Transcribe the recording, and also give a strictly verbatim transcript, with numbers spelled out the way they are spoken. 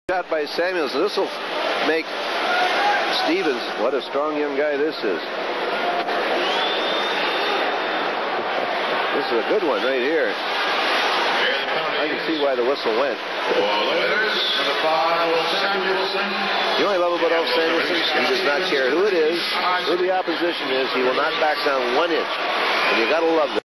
Shot by Samuels. This will make Stevens. What a strong young guy this is. This is a good one right here. I can see why the whistle went. The only love about Elf Samuelson, he does not care who it is, who the opposition is. He will not back down one inch. And you got to love that.